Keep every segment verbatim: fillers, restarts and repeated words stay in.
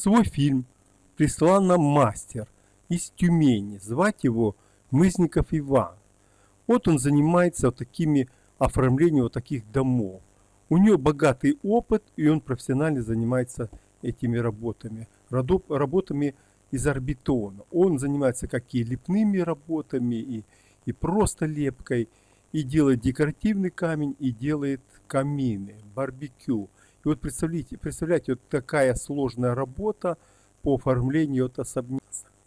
свой фильм прислал нам мастер из Тюмени. Звать его Мызников Иван. Вот он занимается вот такими оформлением вот таких домов. У него богатый опыт, и он профессионально занимается этими работами. Работами из орбитона. Он занимается как и лепными работами, и, и просто лепкой, и делает декоративный камень, и делает камины, барбекю. И вот представляете, представляете, вот такая сложная работа по оформлению от особняка.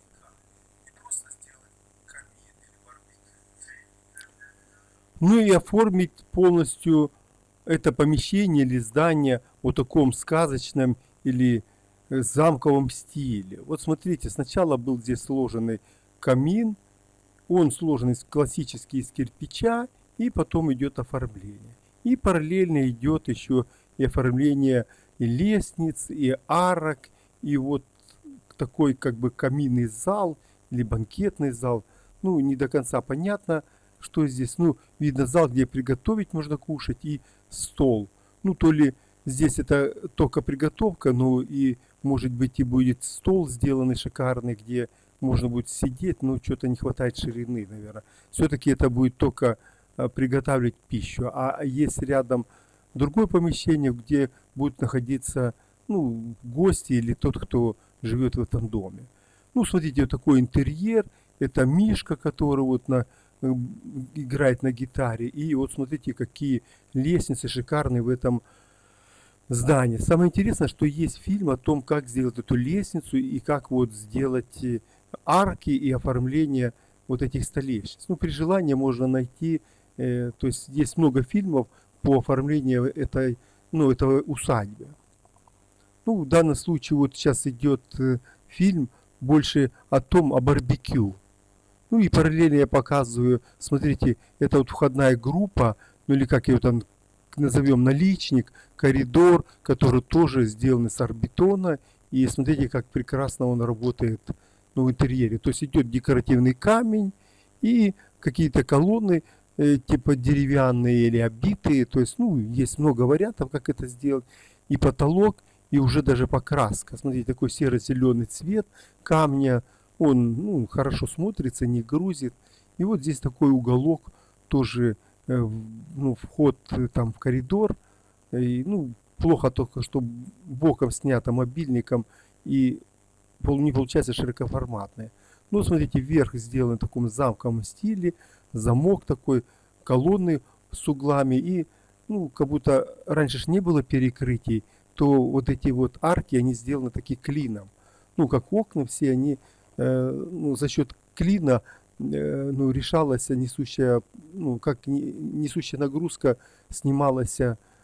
Ну и оформить полностью это помещение или здание в таком сказочном или замковом стиле. Вот смотрите, сначала был здесь сложенный камин, он сложен из классический из кирпича, и потом идет оформление. И параллельно идет еще и оформление и лестниц, и арок, и вот такой как бы каминный зал или банкетный зал. Ну, не до конца понятно, что здесь. Ну, видно зал, где приготовить можно кушать, и стол. Ну, то ли здесь это только приготовка, но и, может быть, и будет стол сделанный шикарный, где можно будет сидеть, но что-то не хватает ширины, наверное. Все-таки это будет только приготавливать пищу. А есть рядом другое помещение, где будут находиться, ну, гости или тот, кто живет в этом доме. Ну, смотрите, вот такой интерьер. Это Мишка, который вот на, играет на гитаре. И вот смотрите, какие лестницы шикарные в этом здании. Самое интересное, что есть фильм о том, как сделать эту лестницу и как вот сделать арки и оформление вот этих столешниц. Ну, при желании можно найти, э, то есть есть много фильмов по оформлению этой, ну, этого усадьбы. Ну, в данном случае вот сейчас идет э, фильм больше о том, о барбекю. Ну и параллельно я показываю, смотрите, это вот входная группа, ну или как ее там назовем, наличник, коридор, который тоже сделан из орбитона. И смотрите, как прекрасно он работает, ну, в интерьере. То есть идет декоративный камень и какие-то колонны э, типа деревянные или обитые. То есть, ну, есть много вариантов, как это сделать. И потолок, и уже даже покраска. Смотрите, такой серо-зеленый цвет камня. Он, ну, хорошо смотрится, не грузит. И вот здесь такой уголок, тоже э, ну, вход э, там в коридор. И, ну, плохо только, что боком снято мобильником и не получается широкоформатное. Ну, смотрите, верх сделан в таком замковом стиле. Замок такой, колонны с углами. И, ну, как будто раньше ж не было перекрытий, то вот эти вот арки, они сделаны такие клином. Ну, как окна все, они ну, за счет клина ну, решалась несущая, ну, как несущая нагрузка снималась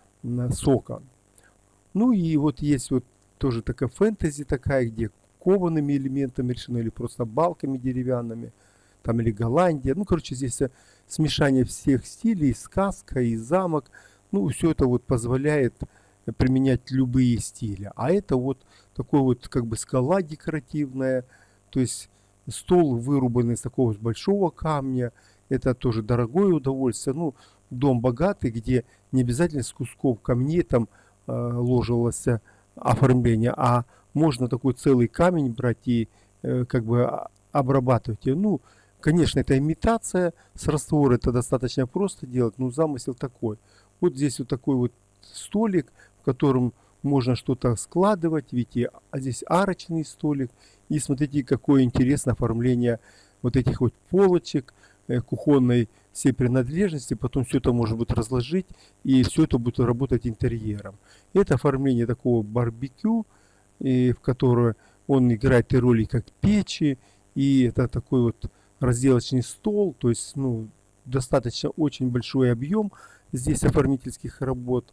с окон. Ну и вот есть вот тоже такая фэнтези такая, где коваными элементами решено или просто балками деревянными, там или Голландия. Ну, короче, здесь смешание всех стилей, сказка и замок. Ну, все это вот позволяет применять любые стили. А это вот такой вот как бы скала декоративная. То есть стол вырубанный из такого большого камня. Это тоже дорогое удовольствие. Ну, дом богатый, где не обязательно с кусков камней там э, ложилось оформление, а можно такой целый камень брать и э, как бы обрабатывать его. Ну, конечно, это имитация с раствора, это достаточно просто делать, но замысел такой. Вот здесь вот такой вот столик, в котором можно что-то складывать, видите, а здесь арочный столик. И смотрите, какое интересное оформление вот этих вот полочек, э, кухонной всей принадлежности. Потом все это можно будет разложить, и все это будет работать интерьером. Это оформление такого барбекю, и в которое он играет и роли как печи, и это такой вот разделочный стол. То есть, ну, достаточно очень большой объем здесь оформительских работ.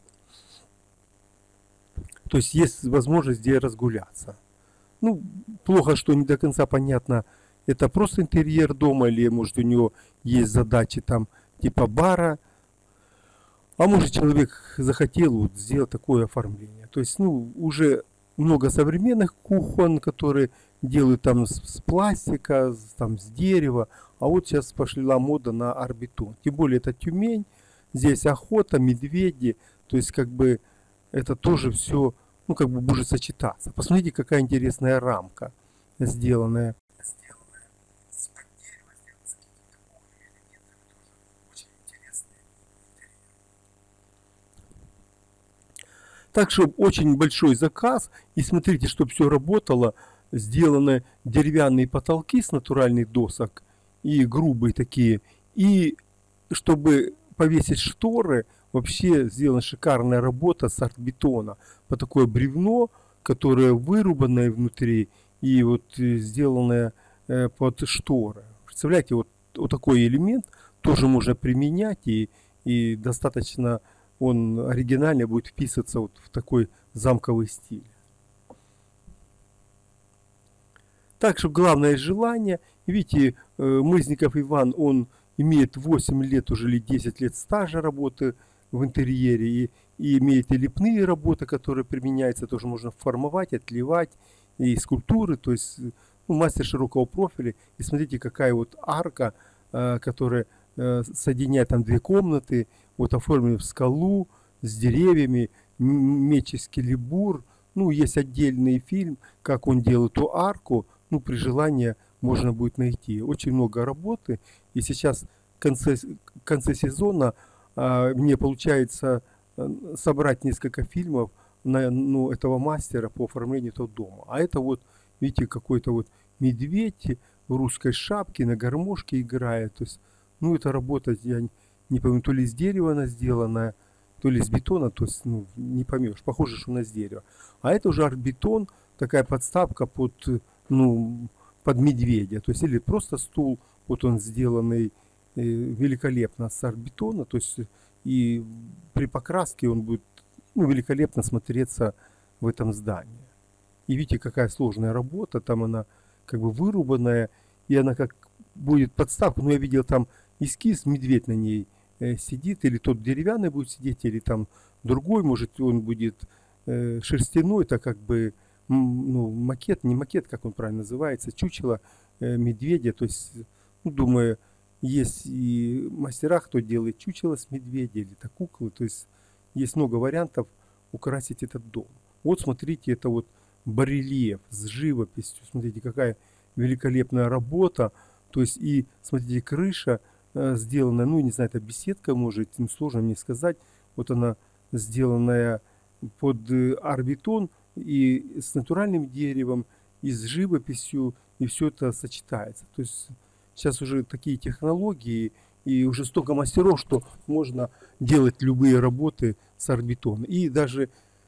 То есть есть возможность где разгуляться. Ну, плохо, что не до конца понятно, это просто интерьер дома, или может у него есть задачи там типа бара. А может человек захотел вот сделать такое оформление. То есть, ну, уже много современных кухон, которые делают там с, с пластика, с, там с дерева. А вот сейчас пошла мода на орбитон. Тем более это Тюмень, здесь охота, медведи. То есть как бы это тоже все, ну, как бы будет сочетаться. Посмотрите, какая интересная рамка сделанная. Так что очень большой заказ. И смотрите, чтобы все работало. Сделаны деревянные потолки с натуральных досок. И грубые такие. И чтобы повесить шторы, вообще сделана шикарная работа с артбетона. По такое бревно, которое вырубанное внутри. И вот э, сделанное э, под шторы. Представляете, вот, вот такой элемент тоже можно применять. И, и достаточно он оригинально будет вписываться вот в такой замковый стиль. Так что главное желание. Видите, э, Мызников Иван, он имеет восемь лет уже или десять лет стажа работы в интерьере. И, и имеет и лепные работы, которые применяются. Тоже можно формовать, отливать. И скульптуры. То есть ну, мастер широкого профиля. И смотрите, какая вот арка, э, которая э, соединяет там две комнаты. Вот оформлена в скалу с деревьями, меческий либур. Ну, есть отдельный фильм, как он делает эту арку. Ну, при желании можно будет найти. Очень много работы. И сейчас в конце, в конце сезона а, мне получается собрать несколько фильмов на, ну, этого мастера по оформлению этого дома. А это вот, видите, какой-то вот медведь в русской шапке на гармошке играет. То есть, ну, эта работа, я не помню, то ли из дерева она сделана, то ли из бетона, то есть, ну, не поймешь. Похоже, что она из дерева. А это уже арт-бетон, такая подставка под, ну, под медведя. То есть, или просто стул, вот он сделанный э, великолепно с арт-бетона. То есть, и при покраске он будет, ну, великолепно смотреться в этом здании. И видите, какая сложная работа. Там она как бы вырубанная, и она как будет подставка. Ну, я видел там эскиз, медведь на ней э, сидит, или тот деревянный будет сидеть, или там другой, может, он будет э, шерстяной, это как бы, ну, макет, не макет, как он правильно называется, чучело э, медведя. То есть, ну, думаю, есть и мастера, кто делает чучело с медведя, или это куклы. То есть, есть много вариантов украсить этот дом. Вот, смотрите, это вот барельеф с живописью. Смотрите, какая великолепная работа. То есть, и, смотрите, крыша э, сделана, ну, не знаю, это беседка, может, им сложно мне сказать. Вот она сделанная под э, арт-бетон и с натуральным деревом, и с живописью, и все это сочетается. То есть, сейчас уже такие технологии, и уже столько мастеров, что можно делать любые работы с арт-бетона. И даже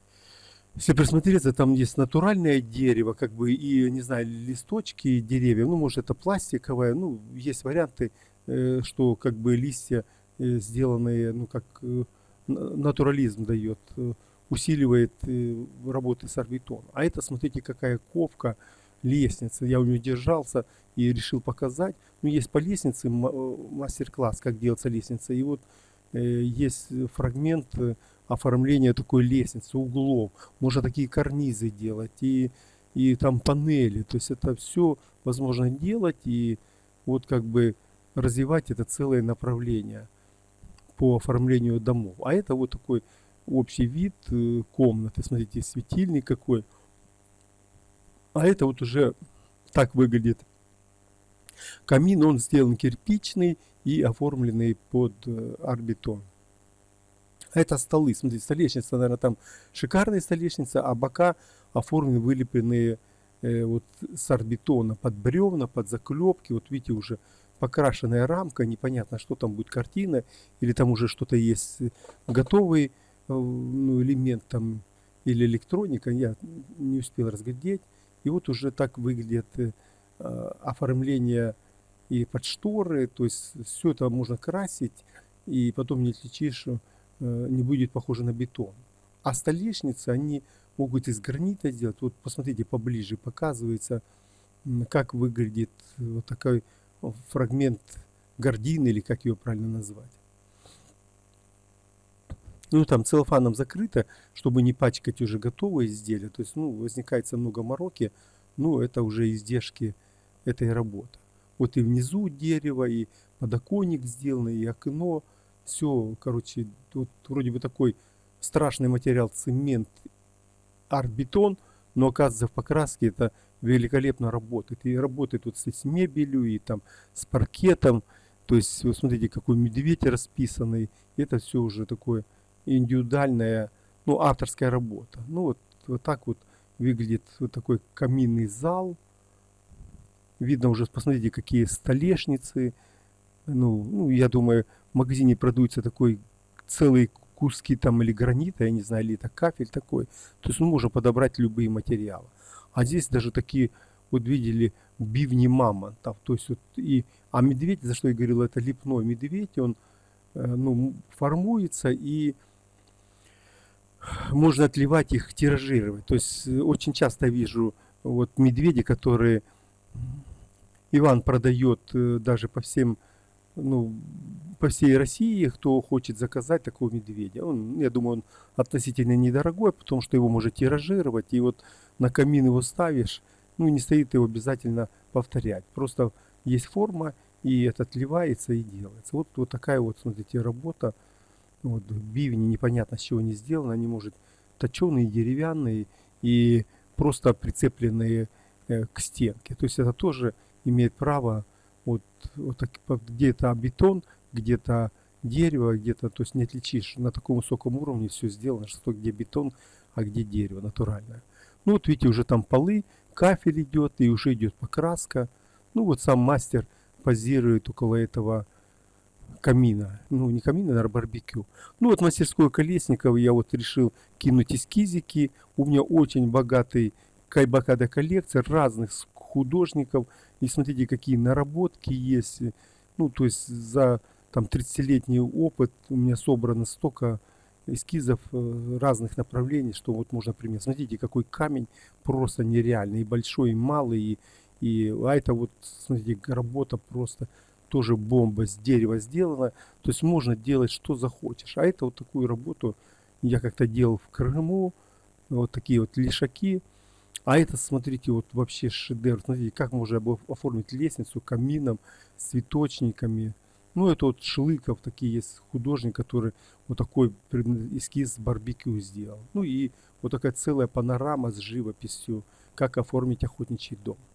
если присмотреться, там есть натуральное дерево, как бы, и, не знаю, листочки деревьев, ну, может, это пластиковое, ну, есть варианты, э, что, как бы, листья э, сделанные, ну, как э, натурализм дает, э, усиливает э, работы с арт-бетоном. А это, смотрите, какая ковка, лестница. Я у нее держался и решил показать. Ну, есть по лестнице мастер-класс, как делается лестница. И вот э, есть фрагмент э, оформления такой лестницы, углов. Можно такие карнизы делать и, и там панели. То есть это все возможно делать и вот как бы развивать это целое направление по оформлению домов. А это вот такой общий вид э, комнаты. Смотрите, светильник какой. А это вот уже так выглядит камин. Он сделан кирпичный и оформленный под э, арт-бетон. А это столы. Смотрите, столешница, наверное, там шикарная столешница, а бока оформлены, вылепленные э, вот с арт-бетона под бревна, под заклепки. Вот видите, уже покрашенная рамка, непонятно, что там будет, картина, или там уже что-то есть готовый э, ну, элемент там, или электроника, я не успел разглядеть. И вот уже так выглядит э, оформление и под шторы, то есть все это можно красить, и потом не отличишь, э, не будет похоже на бетон. А столешницы, они могут из гранита сделать. Вот посмотрите поближе, показывается, как выглядит вот такой фрагмент гардины, или как ее правильно назвать. Ну, там целлофаном закрыто, чтобы не пачкать уже готовые изделия. То есть, ну, возникает много мороки, ну, это уже издержки этой работы. Вот и внизу дерево, и подоконник сделан, и окно. Все, короче, тут вроде бы такой страшный материал, цемент, арт-бетон, но оказывается в покраске это великолепно работает. И работает вот с мебелью, и там с паркетом. То есть, вы смотрите, какой медведь расписанный. Это все уже такое индивидуальная, ну, авторская работа. Ну, вот, вот так вот выглядит вот такой каминный зал. Видно уже, посмотрите, какие столешницы. Ну, ну, я думаю, в магазине продаются такой целые куски там или гранита, я не знаю, или это кафель такой. То есть, ну, можно подобрать любые материалы. А здесь даже такие, вот видели, бивни мамонтов. То есть, вот и, а медведь, за что я говорил, это лепной медведь, он, э, ну, формуется и можно отливать их, тиражировать. То есть, э, очень часто вижу вот медведи, которые Иван продает э, даже по всем, ну, по всей России, кто хочет заказать такого медведя. Он, я думаю, он относительно недорогой, потому что его можно тиражировать, и вот на камин его ставишь, ну, не стоит его обязательно повторять. Просто есть форма, и это отливается и делается. Вот, вот такая вот, смотрите, работа. Вот бивни непонятно с чего они сделаны, они, может, точеные, деревянные и просто прицепленные э, к стенке. То есть это тоже имеет право вот, вот так, где-то бетон, где-то дерево, где-то, то есть не отличишь, на таком высоком уровне все сделано, что где бетон, а где дерево натуральное. Ну вот видите, уже там полы, кафель идет, и уже идет покраска. Ну вот сам мастер позирует около этого камина. Ну, не камина, а барбекю. Ну, вот в мастерской Колесникова я вот решил кинуть эскизики. У меня очень богатый, богатая коллекция разных художников. И смотрите, какие наработки есть. Ну, то есть за там тридцатилетний опыт у меня собрано столько эскизов э, разных направлений, что вот можно пример. Смотрите, какой камень просто нереальный. И большой, и малый. И, и, а это вот, смотрите, работа просто тоже бомба, с дерева сделана. То есть можно делать что захочешь. А это вот такую работу я как-то делал в Крыму. Вот такие вот лишаки. А это, смотрите, вот вообще шедевр. Смотрите, как можно было оформить лестницу камином, с цветочниками. Ну, это вот Шлыков, такие есть художник, который вот такой эскиз барбекю сделал. Ну и вот такая целая панорама с живописью, как оформить охотничий дом.